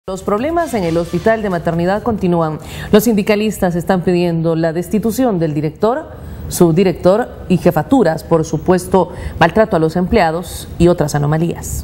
Los problemas en el hospital de maternidad continúan. Los sindicalistas están pidiendo la destitución del director, subdirector y jefaturas por supuesto maltrato a los empleados y otras anomalías.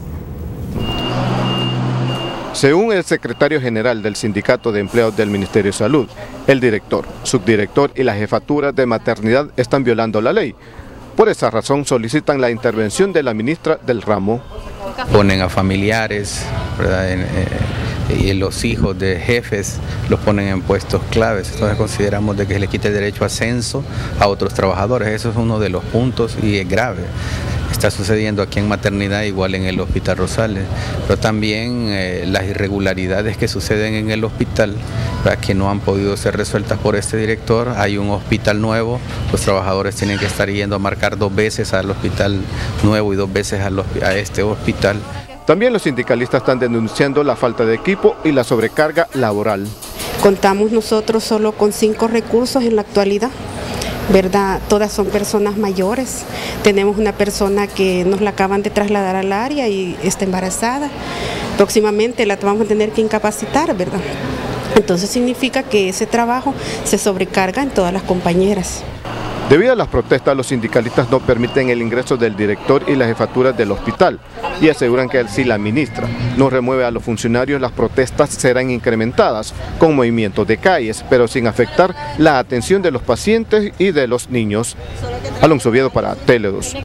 Según el secretario general del Sindicato de Empleados del Ministerio de Salud, el director, subdirector y la jefatura de maternidad están violando la ley. Por esa razón solicitan la intervención de la ministra del ramo. Ponen a familiares, ¿verdad? Y los hijos de jefes los ponen en puestos claves. Entonces consideramos de que se le quite el derecho a ascenso a otros trabajadores. Eso es uno de los puntos y es grave. Está sucediendo aquí en maternidad, igual en el Hospital Rosales, pero también las irregularidades que suceden en el hospital, ¿verdad?, que no han podido ser resueltas por este director. Hay un hospital nuevo, los trabajadores tienen que estar yendo a marcar 2 veces al hospital nuevo y 2 veces a este hospital. También los sindicalistas están denunciando la falta de equipo y la sobrecarga laboral. Contamos nosotros solo con 5 recursos en la actualidad, ¿verdad? Todas son personas mayores. Tenemos una persona que nos la acaban de trasladar al área y está embarazada. Próximamente la vamos a tener que incapacitar, ¿verdad? Entonces significa que ese trabajo se sobrecarga en todas las compañeras. Debido a las protestas, los sindicalistas no permiten el ingreso del director y la jefatura del hospital y aseguran que si la ministra no remueve a los funcionarios, las protestas serán incrementadas con movimientos de calles, pero sin afectar la atención de los pacientes y de los niños. Alonso Oviedo para Tele 2.